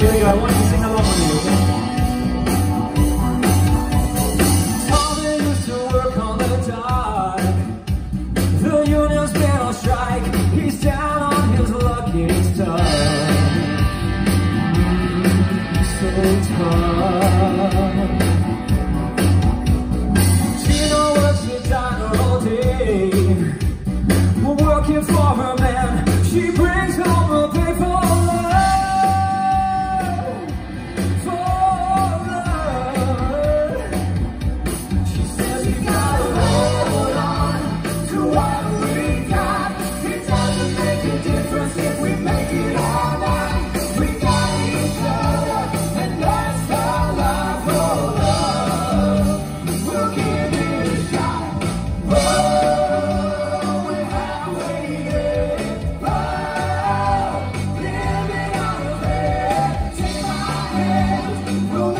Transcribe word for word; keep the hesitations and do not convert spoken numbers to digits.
Here we go, I want you to sing along with me, okay? Father used to work on the dock. The union's been on strike. He's down on his lucky star. So tough. She know works the diner all day, working for her man. She brings home a pay for love, for love. She says we gotta hold on to what we got. It doesn't make a difference if we make it all right. We got each other, and that's our love for love. We'll give it a shot. Oh, we have waited. Oh, living on a bed. Take my hand. We'll